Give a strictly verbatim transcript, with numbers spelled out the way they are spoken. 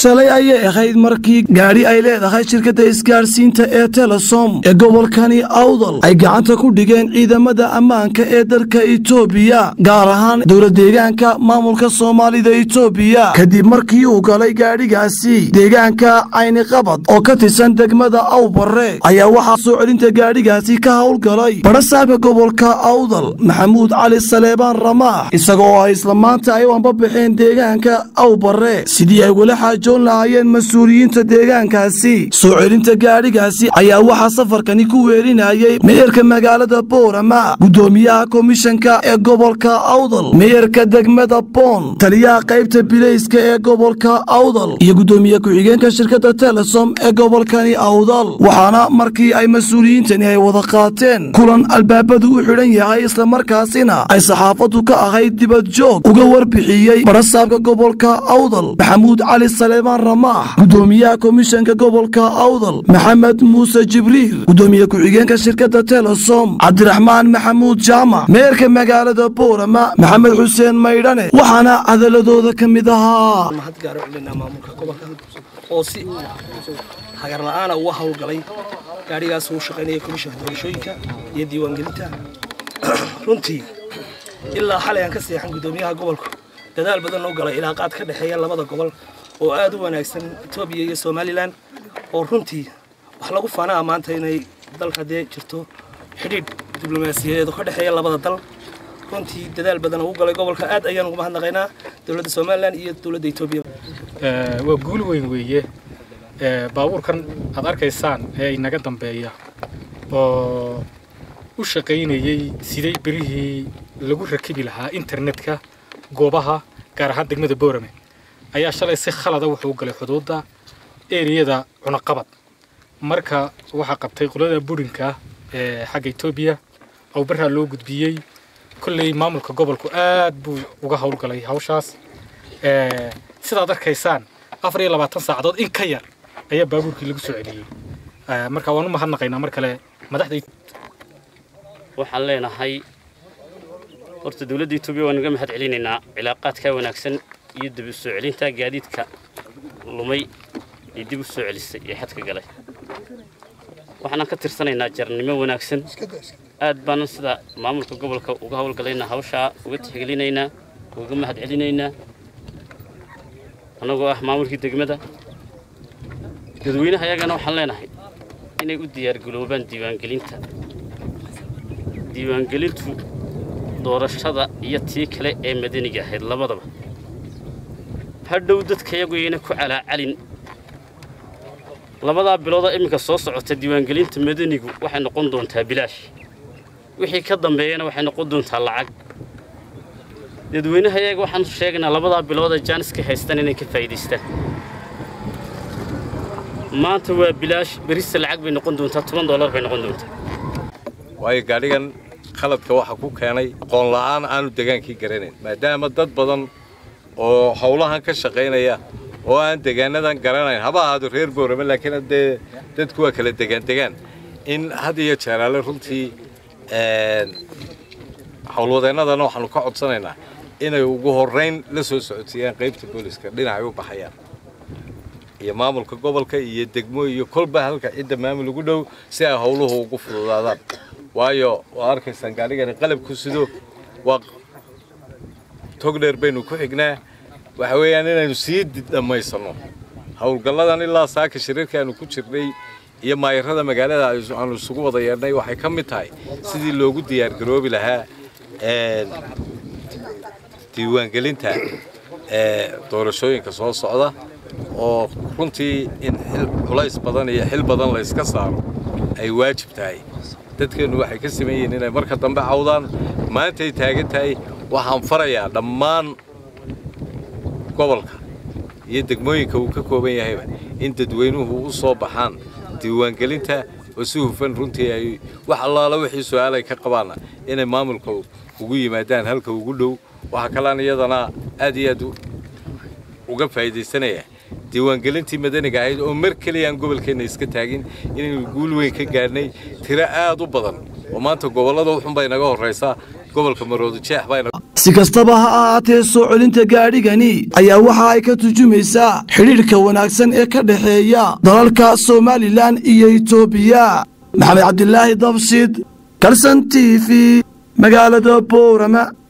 shalay ayay ahayd markii gaari ay leedahay shirkadda isgaarsiinta ee Telesom ee gobolkani Awdal ay gacanta ku dhigeen ciidamada ammaanka ee dalka Itoobiya gaar ahaan dowladda deegaanka maamulka Soomaalida Itoobiya kadib markii uu galay gaarigaasi deegaanka Ayni Qabad oo ka tirsan degmada Awbare ayaa waxa soo celinta gaarigaasi ka howlgalay barasaabka gobolka Awdal Maxamuud Cali Saleebaan Ramaax isagoo ay isla maanta ay u bixeen deegaanka Awbare sidii ay wala xaajoon lahaayeen mas'uuliyiinta deegaankaasi soo celinta gaarigaasi ayaa waxa safarkani ku weerinayay meerka magaalada Boorama gudoomiyaha komishanka ee gobolka Awdal meerka degmada Boon taliyaha qaybta bilayska ee gobolka Awdal iyo gudoomiyaha ku-xigeenka shirkadda Telesom ee gobolkani Awdal waxaana markii ay mas'uuliyiintani ay wada qaateen kulan albaabadu u xiran yahay isla markaasina ay saxaafadu ka ahayd dibad joog uga warbixiyay barasaabka gobolka Awdal Maxamuud Cali Saleebaan Ramaax gudoomiyaha komishanka gobolka Awdal Maxamed Muuse Jibriil gudoomiyaha ku-xigeenka shirkadda Telesom Cabdiraxmaan Maxamuud Jaamac meerka magaalada Boorama Maxamed Xuseen Maydhane waxaana cadaladooda kamid ahaa mahad gaar u leeyahay maamulka gobolka oo si hagar la'aan ah u hawlgalay gaarigaas uu shaqeynaya komishanka doorashooyinka iyo diiwaangelinta runtii ilaa xalay aan ka seexan gudoomiyaha gobolka dadaal badan oo galay ilaa qaad ka dhaxeeya labada gobol oo aad u wanaagsan Itoobiya iyo Somaliland oo runtii wax lagu faanaa maanta inay dalka hadee jirto xidhiidh diblomaasiyadeed oo ka dhaxeeya labada dal runtii dadaal badan oo galay gobolka aad ayaan uga mahadnaqaynaa dawladda Somaliland iyo dawladda Itoobiya ee waa guul weyn weeye ee baabuurkan aad arkaysaan ee inaga dambeeya oo u shaqeynayay sidii birihii lagu rakibi lahaa internetka goobaha gaar ahaan degmada Boorame ayaa shalay si khalad ah wuxuu u galay xuduudda eeriyada Cunaqabad marka waxa qabtay qolada burinka ee xagga Itoobiya oo barra loo gudbiyay kullay maamulka gobolku aad buu uga howlgalay hawshaas ee sidaad arkaysaan afar iyo labaatan saacadood in ka yar ayaa baabuurkii lagu soo celiyay marka waan u mahadnaqaynaa mar kale madaxda waxaan leenahay horta dawladda Itoobiya waan uga mahad celinaynaa cilaaqaadka wanaagsan iyo dib u soo celinta gaadiidka lumay iyo dib u soo celisay ee xadka galay waxaan ka tirsanaynaa jarnimo wanaagsan aad baan sida maamulka gobolka uga howlgalaynaa hawsha uga tixgelinaynaa uga mahad celinaynaa anagoo ah maamulkii degmada dadweynaha ayagana waxaan leenahay inay u diyaar garoobaan diiwaangelinta diiwaangelintu doorashada iyo tii kale ee madaniga ahayd labadaba hadhow dadka iyagu ayna ku calaacalin labada bilood ee imika soo socota diiwaangelinta madanigu waxay noqon doontaa bilaash wixii ka dambeeyana waxay noqon doontaa lacag dadweynaha iyaga waxaan sheegnaa labada bilood ee jaaniska haystaan inay ka faa'iideystaan maanta waa bilaash berisa lacag bay noqon doontaa toban dollar bay noqon doontaa way gaarigan khaladka waxa ku keenay aqoon la'aan aanu degaankii garanayn maadaama dad badan oo hawlahan ka shaqeynaya oo aan deegaanadan garanayn haba ahaado reer Boorama laakiin hadee dadku waa kala deegaan deegaan in had iyo jeeraale runtii ee hawlwadeenadana waxaanu ka codsanaynaa inay ugu horeyn la soo socodsiiyaan qaybta booliska dhinaca u baxayaan iyo maamulka gobolka iyo degmo iyo kolba halka cidda maamul ugu dhow si ay hawluhu ugu fududaadaan waayo waa arkaysan gaarigan qalabku sidoo waa togdheer baynu ku xignaa waxa weeyaan inaynu sii dhammaysano hawlgalladan ilaa saaka shirarka aanu ku jirnay iyo maayirada magaalada aanu isugu wada yeernay waxay ka mid tahay sidii loogu diyaar garoobi lahaa ee diiwaangelinta ee doorashooyinka soo socda oo runtii in culays badan iyo xil badan la iska saaro ay waajib tahay dadkeenu waxay ka sameeyeen inay marka dambe cawdaan maanta ay taagan tahay waxaan farayaa dhammaan gobolka iyo degmooyinka uu ka kooban yahay in dadweynuhu u soo baxaan diiwaangelinta oo si hufan runtii ay wax allaala wixii su'aal ay ka qabaan inay maamulka ugu yimaadaan halka ugu dhow waxa kale iyadana aad iyo aad uga faa'iideysanaya diiwaangelintii madaniga ahayd oo mar kaliya aan gobolkeena iska taagin inaynu guul weyn ka gaarnay tiro aad u badan oo maanta gobolada wuxun bay naga horeysaa gobolka Maroodi Jeex bayna si kastaba ha ahaatee soo celinta gaadhigani ayaa waxa ay ka turjumaysaa xidhiidhka wanaagsan ee ka dhexeeya dalalka Somaliland iyo Itoobiya. Maxamed Cabdilaahi Dabsid, Kalsan T V, magaalada Boorama.